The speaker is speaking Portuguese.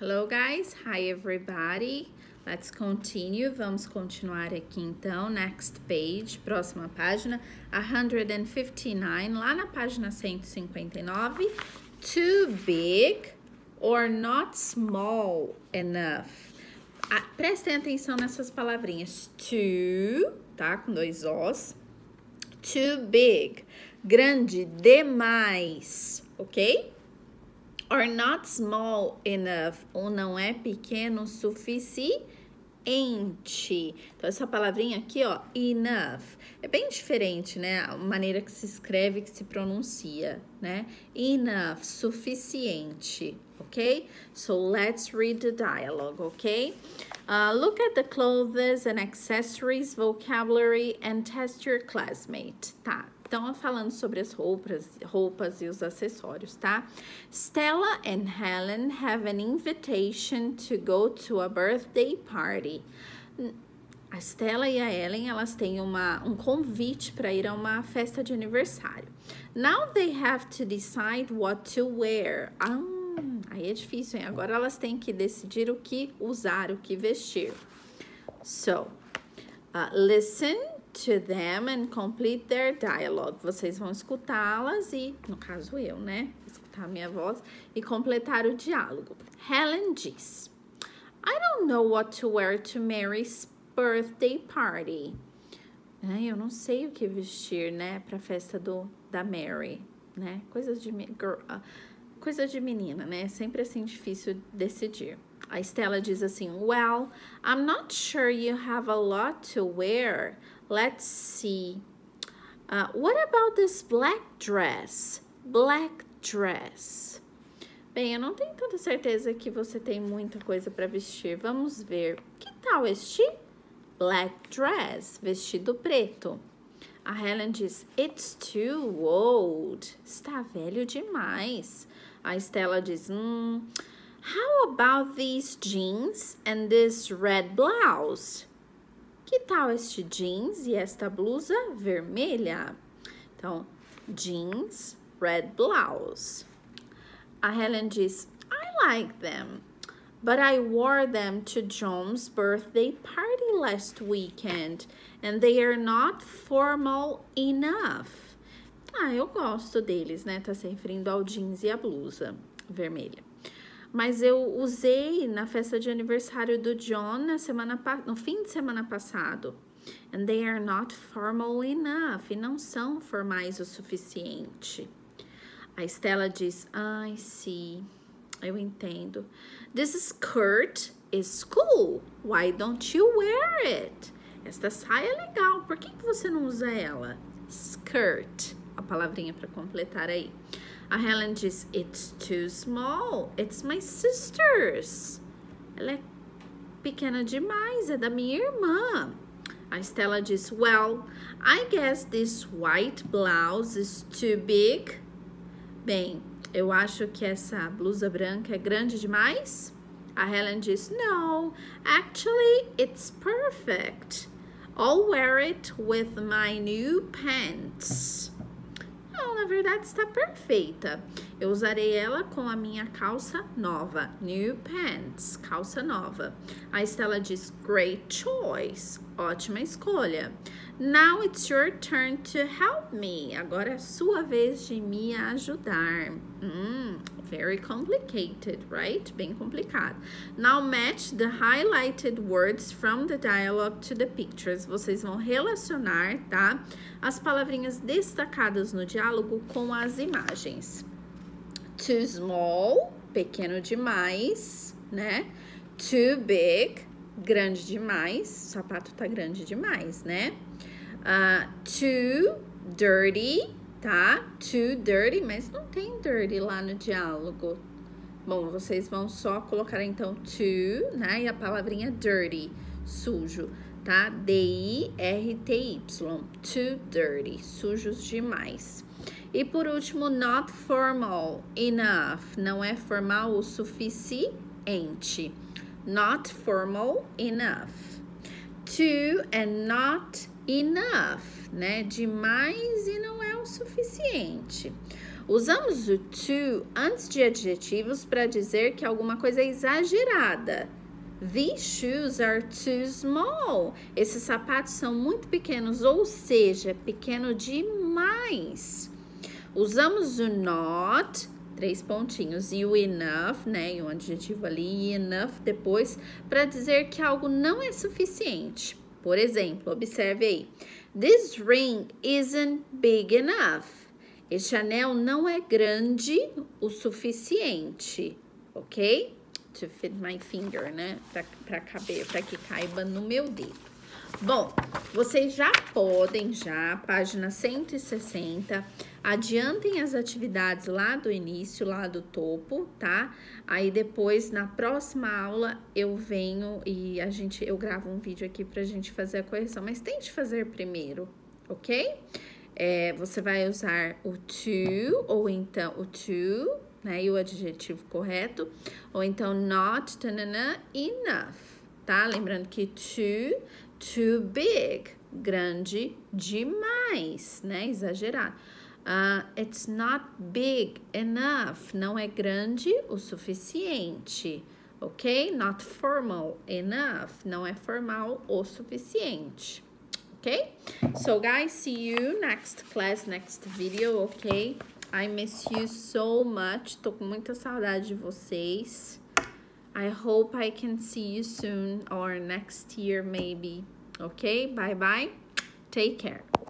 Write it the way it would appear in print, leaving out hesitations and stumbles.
Hello guys, hi everybody. Let's continue. Vamos continuar aqui então. Next page, próxima página, 159, lá na página 159. Too big or not small enough. Prestem atenção nessas palavrinhas. Too, tá? Com dois Os. Too big, grande demais, ok? Or not small enough, ou não é pequeno o suficiente. Então, essa palavrinha aqui, ó, enough, é bem diferente, né? A maneira que se escreve, que se pronuncia, né? Enough, suficiente, ok? So, let's read the dialogue, ok? Look at the clothes and accessories, vocabulary, and test your classmate. Tá, então falando sobre as roupas e os acessórios, tá? Stella and Helen have an invitation to go to a birthday party. A Stella e a Ellen, elas têm um convite para ir a uma festa de aniversário. Now they have to decide what to wear. Aí é difícil, hein? Agora elas têm que decidir o que usar, o que vestir. So, listen to them and complete their dialogue. Vocês vão escutá-las e, no caso eu, né? Escutar a minha voz e completar o diálogo. Helen diz: I don't know what to wear to Mary's birthday party. Eu não sei o que vestir, né? Para a festa da Mary, né? Coisas de menina, né? Sempre assim difícil decidir. A Stella diz assim: Well, I'm not sure you have a lot to wear. Let's see. What about this black dress? Black dress. Bem, eu não tenho tanta certeza que você tem muita coisa para vestir. Vamos ver. Que tal este black dress? Vestido preto. A Helen diz: It's too old. Está velho demais. A Stella diz: How about these jeans and this red blouse? Que tal este jeans e esta blusa vermelha? Então, jeans, red blouse. A Helen diz: I like them, but I wore them to John's birthday party last weekend, and they are not formal enough. Eu gosto deles, né? Tá se referindo ao jeans e a blusa vermelha. Mas eu usei na festa de aniversário do John no fim de semana passado. And they are not formal enough. E não são formais o suficiente. A Stella diz: I see. Eu entendo. This skirt is cool. Why don't you wear it? Esta saia é legal. Por que você não usa ela? Skirt. A palavrinha para completar aí. A Helen diz: It's too small. It's my sister's. Ela é pequena demais, é da minha irmã. A Stella diz: Well, I guess this white blouse is too big. Bem, eu acho que essa blusa branca é grande demais. A Helen diz: No, actually it's perfect. I'll wear it with my new pants. Não, na verdade está perfeita. Eu usarei ela com a minha calça nova. New pants, calça nova. A Stella diz: Great choice. Ótima escolha. Now it's your turn to help me. Agora é sua vez de me ajudar. Very complicated, right? Bem complicado. Now match the highlighted words from the dialogue to the pictures. Vocês vão relacionar, tá? As palavrinhas destacadas no diálogo com as imagens. Too small, pequeno demais, né? Too big, grande demais. O sapato tá grande demais, né? Too dirty, tá? Too dirty, mas não tem dirty lá no diálogo. Bom, vocês vão só colocar então too, né? E a palavrinha dirty, sujo, tá? D-I-R-T-Y, too dirty, sujos demais. E por último, not formal enough, não é formal o suficiente. Not formal enough. Too and not enough, né? Demais e não é o suficiente. Usamos o too antes de adjetivos para dizer que alguma coisa é exagerada. These shoes are too small. Esses sapatos são muito pequenos, ou seja, pequeno demais. Usamos o not, 3 pontinhos, e o enough, né, e um adjetivo ali, e enough depois, para dizer que algo não é suficiente. Por exemplo, observe aí. This ring isn't big enough. Este anel não é grande o suficiente, ok? To fit my finger, né? Para caber, para que caiba no meu dedo. Bom, vocês já podem, página 160, adiantem as atividades lá do início, lá do topo, tá? Aí depois, na próxima aula, eu venho e eu gravo um vídeo aqui pra gente fazer a correção. Mas tente fazer primeiro, ok? Você vai usar o to, ou então o to, né? E o adjetivo correto. Ou então not, tanana, enough, tá? Lembrando que too big, grande demais, né? Exagerado. It's not big enough, não é grande o suficiente, ok? Not formal enough, não é formal o suficiente, ok? So guys, see you next class, next video, ok? I miss you so much, tô com muita saudade de vocês. I hope I can see you soon or next year maybe. Okay, bye bye. Take care.